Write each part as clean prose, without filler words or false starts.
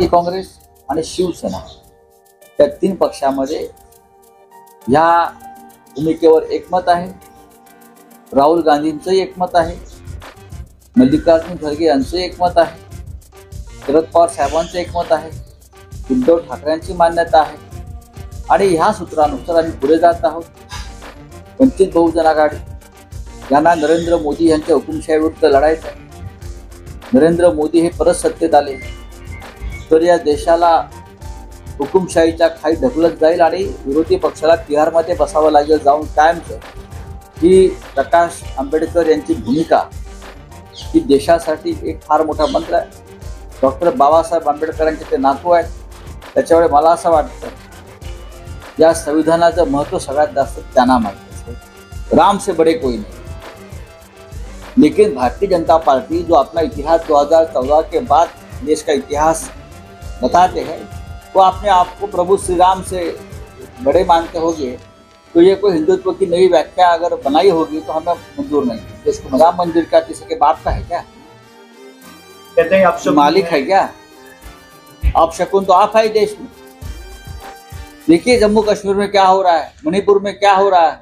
राष्ट्रवादी काँग्रेस आणि शिवसेना त्या तीन पक्षामध्ये ह्या भूमिकेवर एकमत आहे. राहुल गांधींचंही एकमत आहे, मल्लिकार्जुन खरगे यांचं एकमत आहे, शरद पवार साहेबांचं एकमत आहे, उद्धव ठाकरेंची मान्यता आहे. आणि ह्या सूत्रानुसार आम्ही पुढे जात आहोत. वंचित बहुजन आघाडी यांना नरेंद्र मोदी यांच्या हुकुमशाहीविरुद्ध लढायचं आहे. नरेंद्र मोदी हे परत सत्तेत आले तर या देशाला हुकुमशाहीच्या खाली ढकलत जाईल आणि विरोधी पक्षाला तिहारमध्ये बसावं लागेल जाऊन कायमचं. ही प्रकाश आंबेडकर यांची भूमिका ही देशासाठी एक फार मोठा मंत्र आहे. डॉक्टर बाबासाहेब आंबेडकरांचे ते नातू आहेत. त्याच्यामुळे मला असं वाटतं या संविधानाचं महत्त्व सगळ्यात जास्त त्यांना माहिती असतं. राम से बड़े कोई नहीं. लेकिन भारतीय जनता पार्टी जो अपना इतिहास 2014 के बाद देश का इतिहास बताते हैं वो अपने आप को प्रभु श्री राम से बड़े मानते होंगे, तो ये कोई हिंदुत्व की नई व्याख्या अगर बनाई होगी तो हमें मंजूर नहीं. इसको राम मंदिर का किसी के बाप का है क्या? कहते हैं आप मालिक है क्या? आप शकुन तो आप है देश में. देखिए जम्मू कश्मीर में क्या हो रहा है, मणिपुर में क्या हो रहा है.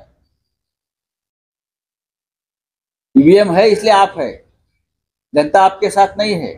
ईवीएम है इसलिए आप है, जनता आपके साथ नहीं है.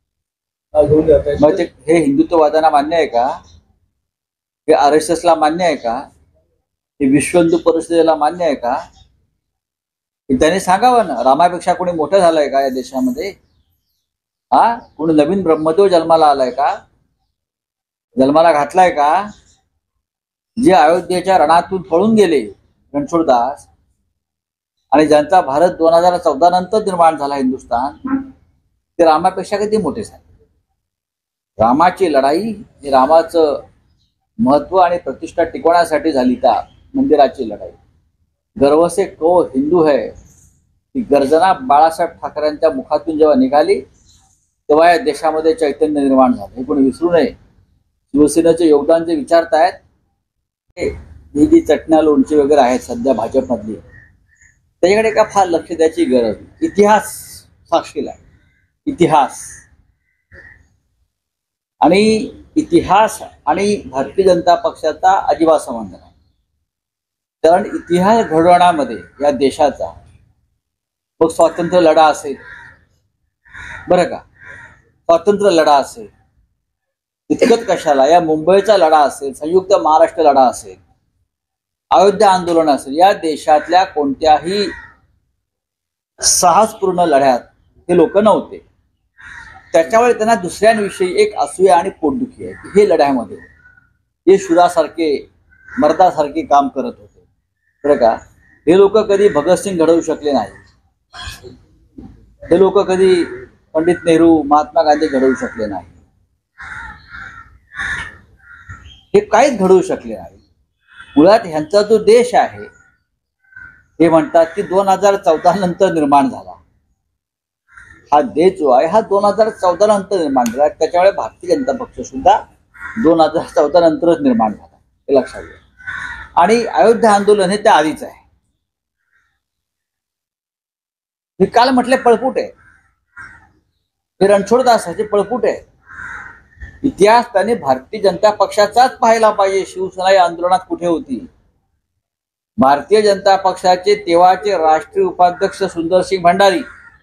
मग हे हिंदुत्ववादांना मान्य आहे का? हे RSSला मान्य आहे का? हे विश्व हिंदू परिषदेला मान्य आहे का? त्याने सांगावं ना. रामापेक्षा कोणी मोठं झालंय का या देशामध्ये? कोणी नवीन ब्रह्मदेव जन्माला आलाय का? जन्माला घातलाय का? जे अयोध्येच्या रणातून पळून गेले रणछोडदास आणि ज्यांचा भारत 2014 नंतर निर्माण झाला हिंदुस्थान, ते रामापेक्षा किती मोठे झाले. रामाची लढाई ही रामाचं महत्व आणि प्रतिष्ठा टिकवण्यासाठी झाली. त्या मंदिराची लढाई गर्व से को हिंदू है ही गर्जना बाळासाहेब ठाकरेंच्या मुखातून जेव्हा निघाली तेव्हा या देशामध्ये चैतन्य निर्माण झालं. हे कोणी विसरू नये. शिवसेनेचे योगदान जे विचारतायत ही जी चटण्या लोणची वगैरे आहेत सध्या भाजपमधली, त्याच्याकडे का फार लक्ष द्यायची गरज. इतिहास साक्षीला इतिहास आणि भारतीय जनता पक्षाचा अजिबात संबंध नाही. कारण इतिहास घडवण्यामध्ये या देशाचा मग स्वातंत्र्य लढा असेल, बरं का, स्वातंत्र्य लढा असेल, इतकंच कशाला या मुंबईचा लढा असेल, संयुक्त महाराष्ट्र लढा असेल, अयोध्या आंदोलन असेल, या देशातल्या कोणत्याही साहसपूर्ण लढ्यात हे लोक नव्हते. त्याच्यामुळे त्यांना दुसऱ्यांविषयी एक असूया आणि पोटदुखी आहे की हे लढ्यामध्ये हे शूरासारखे मर्दासारखे काम करत होते, बरं का. हे लोक कधी भगतसिंग घडवू शकले नाही. हे लोक कधी पंडित नेहरू महात्मा गांधी घडवू शकले नाही. हे काहीच घडवू शकले नाही. मुळात ह्यांचा जो देश आहे हे म्हणतात की 2014 नंतर निर्माण झाला. हा देश जो आहे हा 2014 नंतर निर्माण झाला. त्याच्यामुळे भारतीय जनता पक्ष सुद्धा 2014 नंतरच निर्माण झाला, हे लक्षात घ्या. आणि अयोध्या आंदोलन हे त्या आधीच आहे. हे काल म्हटले पळपुट आहे, हे रणछोडदासाचे पळपुट आहे. इतिहास त्याने भारतीय जनता पक्षाचाच पाहायला पाहिजे. शिवसेना या आंदोलनात कुठे होती? भारतीय जनता पक्षाचे तेव्हाचे राष्ट्रीय उपाध्यक्ष सुंदरसिंग भंडारी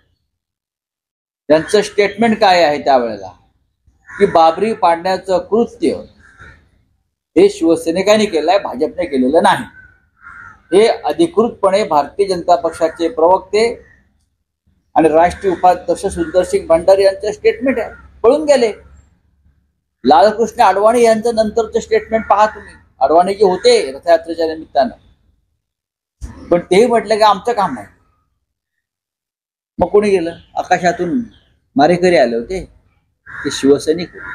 यांचं स्टेटमेंट काय आहे त्यावेळेला की बाबरी पाडण्याचं कृत्य हे शिवसैनिकांनी केलंय, भाजपने केलेलं नाही. हे अधिकृतपणे भारतीय जनता पक्षाचे प्रवक्ते आणि राष्ट्रीय उपाध्यक्ष सुंदरसिंग भंडारी यांचं स्टेटमेंट आहे. पळून गेले. लालकृष्ण अडवाणी यांचं नंतरचं स्टेटमेंट पहा तुम्ही. अडवाणी जे होते रथयात्रेच्या निमित्तानं, पण तेही म्हटलं की आमचं काम नाही. मग कोणी गेलं? आकाशातून मारेकरी आले होते, ते शिवसैनिक होते.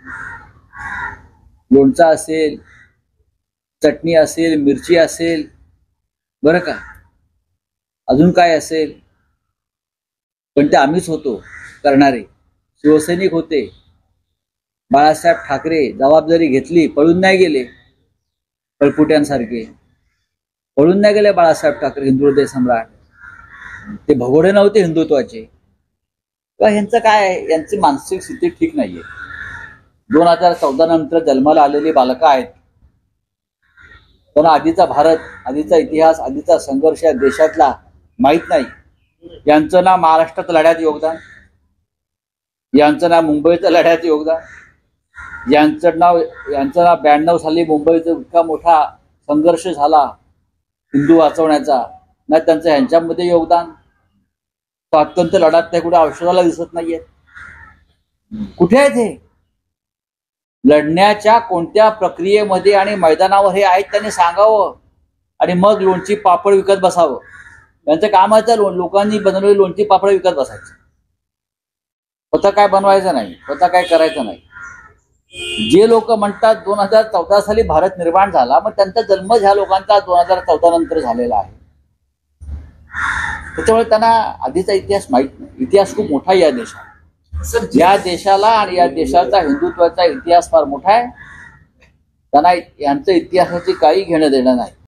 लोणचा असेल, चटणी असेल, मिरची असेल, बरं का, अजून काय असेल, पण ते आम्हीच होतो करणारे. शिवसैनिक होते. बाळासाहेब ठाकरे जबाबदारी घेतली, पळून नाही गेले. पळपुट्यांसारखे पळून नाही गेले बाळासाहेब ठाकरे, हिंदू हृदय सम्राट. ते भगोडे नव्हते हिंदुत्वाचे. ह्यांचं काय आहे, यांची मानसिक स्थिती ठीक नाहीये. 2014 नंतर जन्माला आलेली बालकं आहेत. त्यांना आधीचा भारत, आधीचा इतिहास, आधीचा संघर्ष या देशातला माहीत नाही. यांचं ना महाराष्ट्रात लढ्यात योगदान, यांचं ना मुंबईच्या लढ्यात योगदान, यांचं ना 92 साली मुंबईचा इतका मोठा संघर्ष झाला हिंदू वाचवण्याचा, ना त्यांचं ह्यांच्यामध्ये योगदान. स्वातंत्र्य लढ्यात त्या कुठे औषधाला दिसत नाहीये. कुठे आहे ते? लढण्याच्या कोणत्या प्रक्रियेमध्ये आणि मैदानावर हे आहेत त्यांनी सांगावं आणि मग लोणची पापड विकत बसावं. त्यांचं कामाचं लोकांनी बनवलेली लोणची पापड विकत बसायचं. स्वतः काय बनवायचं नाही, स्वतः काय करायचं नाही. जे लोक म्हणतात 2014 साली भारत निर्माण झाला, मग त्यांचा जन्म ह्या लोकांचा 2014 नंतर झालेला आहे. त्याच्यामुळे त्यांना आधीचा इतिहास माहित नाही. इतिहास खूप मोठा आहे या देशात. या देशाला आणि या देशाचा हिंदुत्वाचा इतिहास फार मोठा आहे. त्यांना यांचं इतिहासाची काही घेणं देणं नाही.